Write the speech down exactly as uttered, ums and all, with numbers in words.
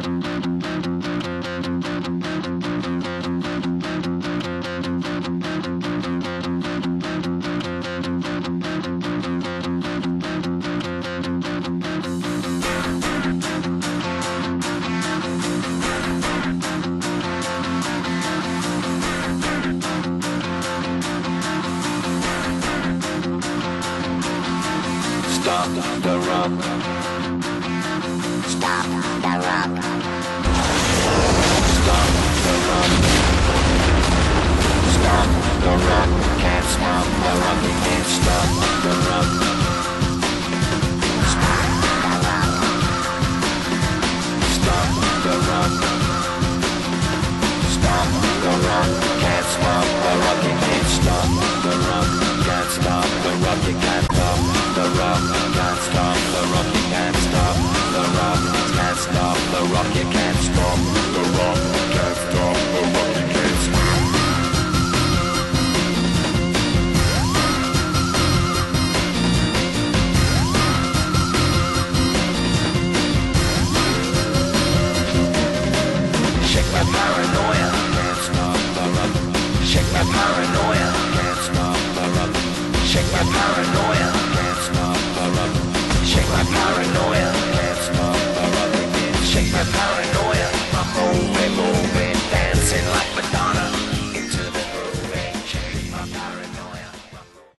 Stop the rock. Stop the rock. Stop the rock. Stop the rock. Can't stop the rock. You can't stop the rock. Stop the rock. Stop the rock. Stop the rock. Can't stop the rock. You can't stop the rock. Can't stop the rock. You can't stop the rock. Can't stop the rock. You can't stop the rock. Can't stop the rock. You can't